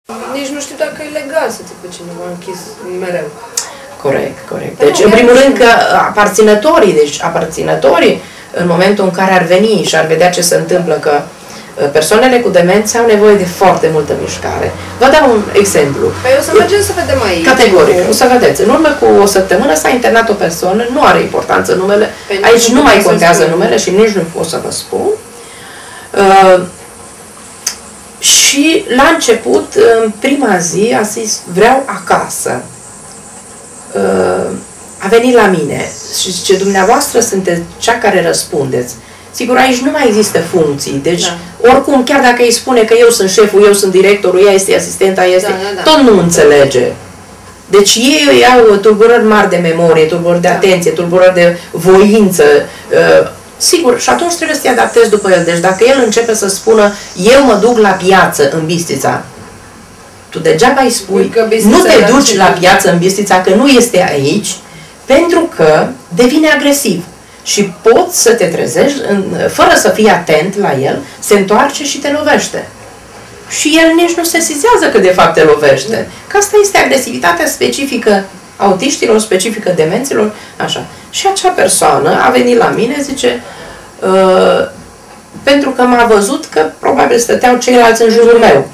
Nici nu știu dacă e legal să ții pe cineva închis mereu. Corect, corect. Deci, în primul rând că aparținătorii, în momentul în care ar veni și ar vedea ce se întâmplă, că persoanele cu demență au nevoie de foarte multă mișcare. Vă dau un exemplu. Păi o să mergem să vedem aici. Categoric. O să vedeți. În urmă cu o săptămână s-a internat o persoană, nu are importanță numele, aici nu mai contează numele și nici nu pot să vă spun. Și la început, în prima zi, a zis, vreau acasă. A venit la mine și zice, dumneavoastră sunteți cea care răspundeți. Sigur, aici nu mai există funcții, deci oricum, chiar dacă îi spune că eu sunt șeful, eu sunt directorul, ea este asistenta, este, tot nu înțelege. Deci ei au tulburări mari de memorie, tulburări de atenție, tulburări de voință. Sigur, și atunci trebuie să te adaptezi după el. Deci dacă el începe să spună, eu mă duc la piață în Bistrița, tu degeaba îi spui, nu te duci la piață în Bistrița, că nu este aici, pentru că devine agresiv. Și poți să te trezești, fără să fii atent la el, se întoarce și te lovește. Și el nici nu se sesizează că de fapt te lovește. Că asta este agresivitatea specifică autiștilor, specifică demenților, așa. Și acea persoană a venit la mine, zice, pentru că m-a văzut că probabil stăteau ceilalți în jurul meu.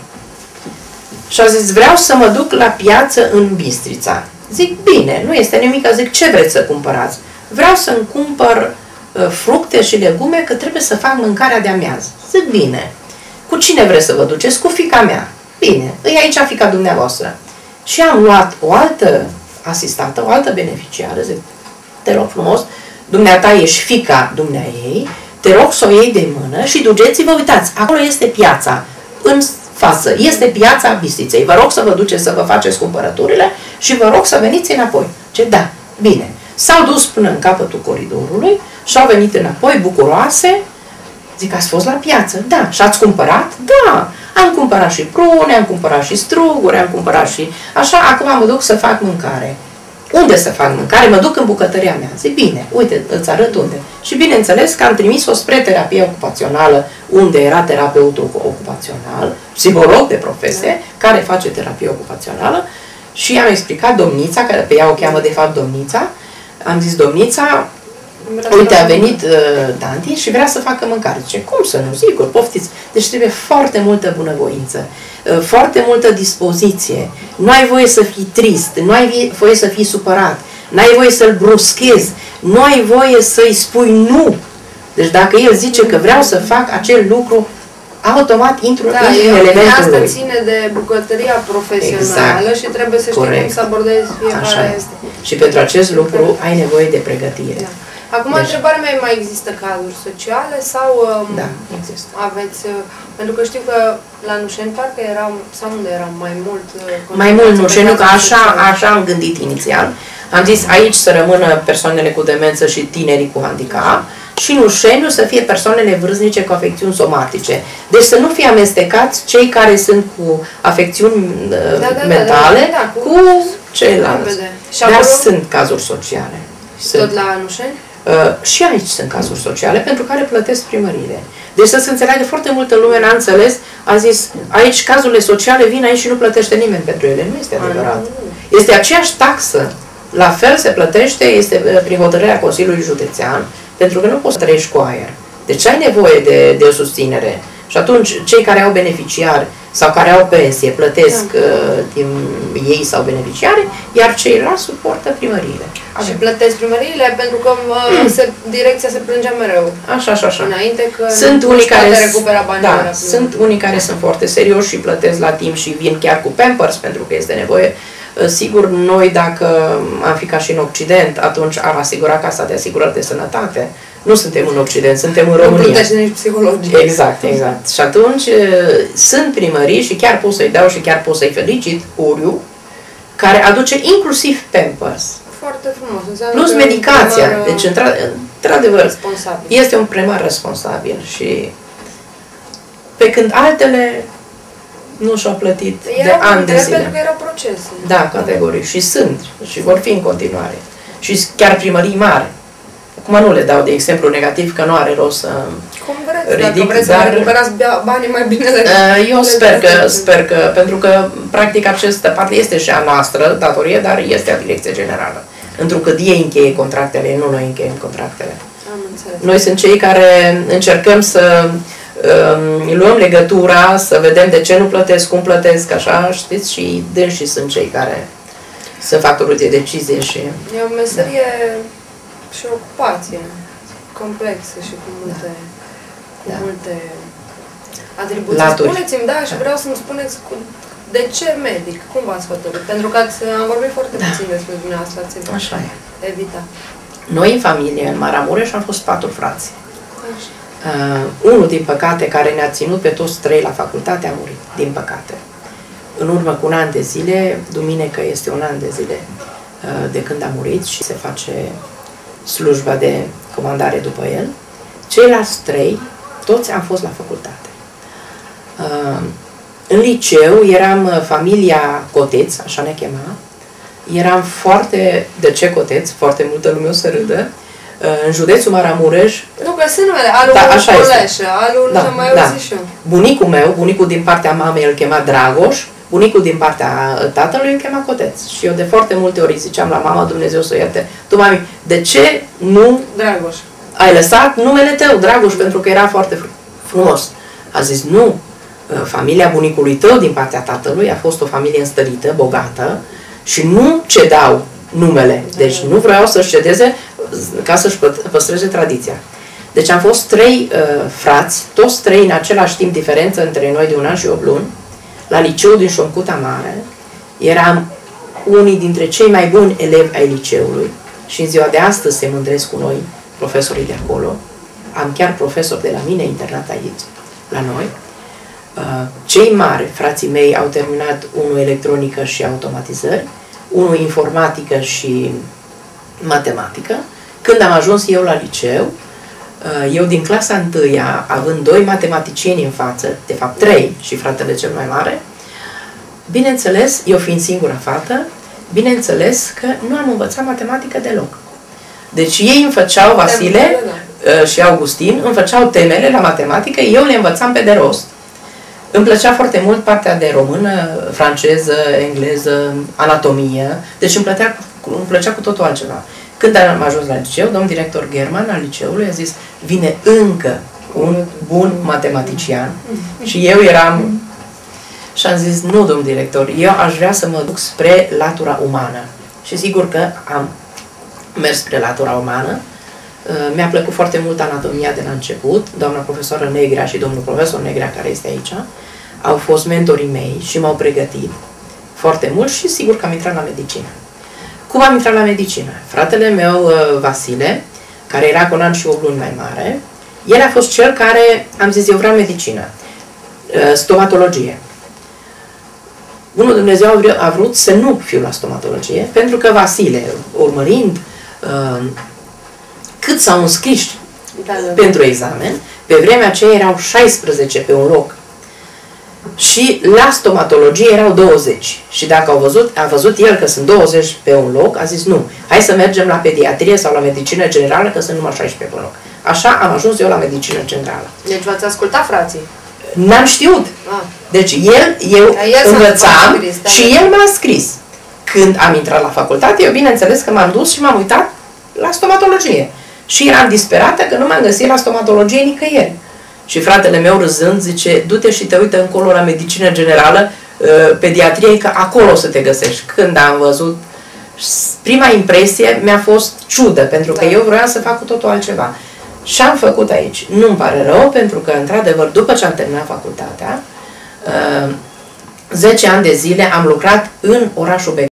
Și a zis, vreau să mă duc la piață în Bistrița. Zic, bine, nu este nimic, zic, ce vreți să cumpărați? Vreau să-mi cumpăr fructe și legume, că trebuie să fac mâncarea de amiază. Zic, bine. Cu cine vreți să vă duceți? Cu fiica mea. Bine, îi aici fiica dumneavoastră. Și am luat o altă asistentă, o altă beneficiară, zic, te rog frumos, dumneata ești fiica dumneaei, te rog să o iei de mână și duceți-vă, uitați, acolo este piața, în față, este piața Bistriței. Vă rog să vă duceți să vă faceți cumpărăturile și vă rog să veniți înapoi. Ce da, bine. S-au dus până în capătul coridorului și au venit înapoi bucuroase. Zic, ați fost la piață? Da. Și ați cumpărat? Da. Am cumpărat și prune, am cumpărat și struguri, am cumpărat și... Așa, acum mă duc să fac mâncare. Unde să fac mâncare? Mă duc în bucătăria mea. Zic, bine, uite, îți arăt unde. Și bineînțeles că am trimis-o spre terapie ocupațională, unde era terapeutul ocupațional, psiholog de profesie, care face terapie ocupațională, și i-am explicat domnița, care pe ea o cheamă de fapt domnița, am zis, domnița, uite, a venit Danti și vrea să facă mâncare. Zice, cum să nu? Sigur, poftiți. Deci trebuie foarte multă bunăvoință, foarte multă dispoziție. Nu ai voie să fii trist, nu ai voie să fii supărat, nu ai voie să-l bruschezi, nu ai voie să-i spui nu. Deci dacă el zice că vreau să fac acel lucru, automat intru în elementul asta lui. ține de bucătăria profesională, și trebuie să știi cum să abordezi fiecare. Și pentru acest lucru ai nevoie de pregătire. Da. Acum, întrebarea mea, mai există cazuri sociale sau da, există. Aveți, pentru că știu că la Nușeni parcă eram, sau unde eram, mai mult... Mai mult Nușeniu, că așa am gândit inițial. Am zis aici să rămână persoanele cu demență și tinerii cu handicap, și Nușeniu să fie persoanele vârstnice cu afecțiuni somatice. Deci să nu fie amestecați cei care sunt cu afecțiuni mentale cu ceilalți. Dar sunt cazuri sociale. Tot la Nușeni? Și aici sunt cazuri sociale pentru care plătesc primăriile. Deci să se înțeleagă, foarte multă lume n-a înțeles, a zis, aici cazurile sociale vin aici și nu plătește nimeni pentru ele. Nu este adevărat. Este aceeași taxă. La fel se plătește, este prin hotărârea Consiliului Județean, pentru că nu poți să trăiești cu aer. Deci ai nevoie de o susținere. Și atunci, cei care au beneficiari sau care au pensie plătesc din ei sau beneficiare, iar ceilalți suportă primăriile. Și plătesc primăriile pentru că direcția se plângea mereu. Așa. Înainte că sunt unii care recupera banii. Sunt unii care sunt foarte serioși și plătesc la timp și vin chiar cu Pampers pentru că este nevoie. Sigur, noi dacă am fi ca și în Occident, atunci am asigurat Casa de Asigurări de Sănătate. Nu suntem în Occident, suntem în România. Nu plătește nici psihologie. Exact. Și atunci sunt primării și chiar pot să-i dau și chiar pot să-i felicit Uriu, care aduce inclusiv Pampers. Foarte frumos. Plus medicația. Deci, într-adevăr, este un primar responsabil și pe când altele nu și-au plătit de ani de zile. Pentru că erau procese. Da, categoric. Și sunt. Și vor fi în continuare. Și chiar primării mari. Acum nu le dau de exemplu negativ, că nu are rost să... Cum vreți. dacă vreți să recuperați banii mai bine. Eu sper că, pentru că practic această parte este și a noastră datorie, dar este a Direcției Generală. Întrucât ei încheie contractele, nu noi încheiem contractele. Am înțeles. Noi sunt cei care încercăm să luăm legătura, să vedem de ce nu plătesc, cum plătesc, așa, știți, și dânsii sunt cei care sunt factorul de decizie și... E o meserie și o ocupație complexă și cu multe atribuții. Laturi. Spuneți-mi, da, și vreau să-mi spuneți de ce medic, cum v-ați hotărât? Pentru că am vorbit foarte puțin despre dumneavoastră, ați evitat. Noi în familie, în Maramureș, am fost 4 frați. Unul, din păcate, care ne-a ținut pe toți 3 la facultate, a murit, din păcate. În urmă cu un an de zile, duminică este un an de zile de când a murit și se face slujba de comandare după el. Ceilalți 3, toți am fost la facultate. În liceu eram familia Coteț, așa ne chema. Eram foarte... De ce Coteț? Foarte multă lume o să râdă. În județul Maramureș... Nu, că sunt numele, Alul Coleșă, Alul nu mai auzit și eu. Bunicul meu, bunicul din partea mamei îl chema Dragoș, bunicul din partea tatălui îl chema Coteț. Și eu de foarte multe ori ziceam la mama, Dumnezeu să o ierte, tu, mami, de ce nu Dragoș ai lăsat numele tău, Dragoș, pentru că era foarte frumos. A zis, nu, familia bunicului tău din partea tatălui a fost o familie înstărită, bogată și nu cedau numele. Deci nu vreau să-și cedeze ca să-și păstreze tradiția. Deci am fost 3 frați, toți 3 în același timp, diferență între noi de 1 an și 8 luni, la liceul din Șomcuta Mare. Eram unii dintre cei mai buni elevi ai liceului și în ziua de astăzi se mândresc cu noi profesorii de acolo. Am chiar profesori de la mine internat aici, la noi. Cei mari, frații mei, au terminat unul electronică și automatizări, unul informatică și matematică. Când am ajuns eu la liceu, eu din clasa 1-a, având 2 matematicieni în față, de fapt 3 și fratele cel mai mare, bineînțeles, eu fiind singura fată, bineînțeles că nu am învățat matematică deloc. Deci ei îmi făceau, Vasile și Augustin, îmi făceau temele la matematică, eu le învățam pe de rost. Îmi plăcea foarte mult partea de română, franceză, engleză, anatomie, deci îmi plăcea cu totul altceva. Când am ajuns la liceu, domnul director German al liceului a zis, vine încă un bun matematician și eu eram... Și am zis, nu, domnul director, eu aș vrea să mă duc spre latura umană. Și sigur că am mers spre latura umană. Mi-a plăcut foarte mult anatomia de la început. Doamna profesoră Negrea și domnul profesor Negrea, care este aici, au fost mentorii mei și m-au pregătit foarte mult și sigur că am intrat la medicină. Cum am intrat la medicină? Fratele meu, Vasile, care era cu un an și 8 luni mai mare, el a fost cel care, am zis, eu vreau medicină, stomatologie. Bunul Dumnezeu a vrut să nu fiu la stomatologie, pentru că Vasile, urmărind cât s-au înscris pentru examen, pe vremea aceea erau 16 pe un loc. Și la stomatologie erau 20. Și dacă a văzut el că sunt 20 pe un loc, a zis nu, hai să mergem la pediatrie sau la medicină generală, că sunt numai 16 pe un loc. Așa am ajuns eu la medicină generală. Deci v-ați ascultat frații? N-am știut. Deci eu învățam și el m-a scris. Când am intrat la facultate, eu bineînțeles că m-am dus și m-am uitat la stomatologie. Și eram disperată că nu m-am găsit la stomatologie nicăieri. Și fratele meu râzând zice, du-te și te uită încolo la medicină generală, pediatrie, că acolo o să te găsești. Când am văzut, prima impresie mi-a fost ciudă, pentru că eu vroiam să fac cu totul altceva. Și am făcut aici. Nu-mi pare rău, pentru că, într-adevăr, după ce am terminat facultatea, 10 ani de zile am lucrat în orașul Beclean.